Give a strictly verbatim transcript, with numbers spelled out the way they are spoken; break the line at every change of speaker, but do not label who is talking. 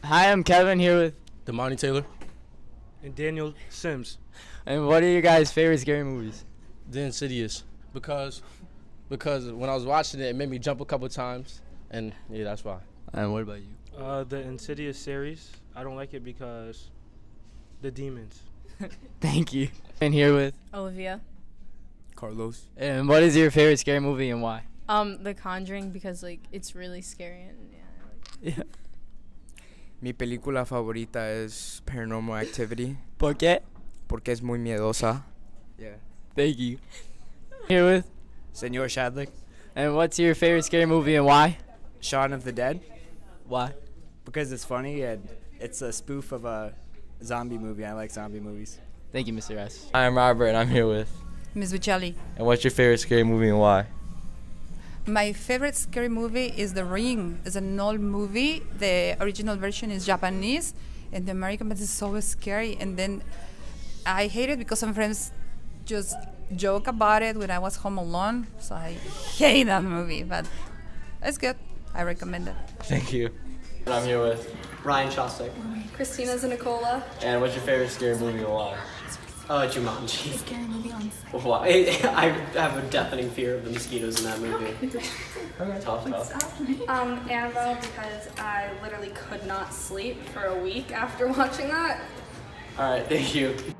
Hi, I'm Kevin here with
Damani Taylor.
And Daniel Sims.
And what are your guys' favorite scary movies?
The Insidious. Because because when I was watching it, it made me jump a couple times. And yeah, that's why.
And what about you?
Uh, the Insidious series. I don't like it because the demons.
Thank you. And here with
Olivia.
Carlos.
And what is your favorite scary movie and why?
Um, The Conjuring, because like it's really scary and yeah. I like it.
Yeah.
Mi película favorita es Paranormal Activity.
¿Por qué?
Porque es muy miedosa. Yeah.
Thank you. Here with
Senor Shadlick.
And what's your favorite scary movie and why?
Shaun of the Dead.
Why?
Because it's funny and it's a spoof of a zombie movie. I like zombie movies.
Thank you, Mister S.
I'm Robert, and I'm here with.
Miss Buccelli.
And what's your favorite scary movie and why?
My favorite scary movie is The Ring. It's an old movie. The original version is Japanese, and the American version is so scary. And then I hate it because some friends just joke about it when I was home alone. So I hate that movie, but it's good. I recommend it.
Thank you. And I'm here with.
Ryan Shostak.
Christina Zanicola.
And what's your favorite scary movie and why?
Uh, Jumanji.
A scary movie on set.
Why? I have a deafening fear of the mosquitoes in that movie.
Tough, tough.
Um, Annabelle, because I literally could not sleep for a week after watching that.
Alright, thank you.